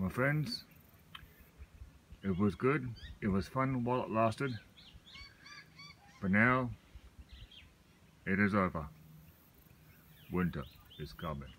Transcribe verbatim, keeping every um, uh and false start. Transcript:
My friends, it was good, it was fun while it lasted, but now it is over. Winter is coming.